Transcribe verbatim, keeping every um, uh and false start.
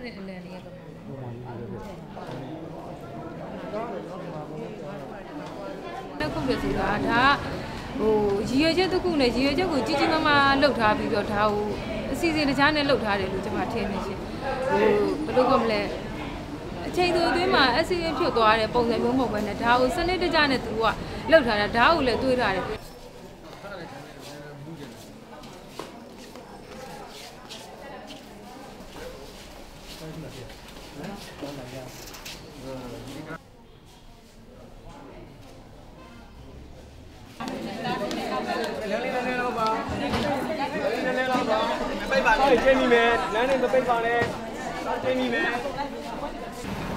တဲ့ အလံလေးကပေါ့တက်ခုပဲဆိုတာဒါဟိုရည်ရွယ်ချက်တစ်ခုနဲ့ရည်ရွယ်ချက်ကိုကြီးကြီးမားမားလှုပ်ထားပြီးတော့ဒါကိုအစီအစဉ်တခြားနဲ့လှုပ်ထားတယ်လို့ကျွန်မထင်နေရှင်ဟိုဘယ်လိုကမလဲအချိန်တိုအတွင်းမှာအစီအစဉ်ဖြစ်သွားတဲ့ပုံစံမျိုးမဟုတ်ဘဲနဲ့ဒါကိုစနစ်တကျနဲ့သူကလှုပ်ထားတာဒါကိုလည်းတွေးထားတယ်ပိတ်ပါနဲ့ကျင်းမိမယ်လမ်းနဲ့မပိတ်ပါနဲ့ကျင်းမိမယ်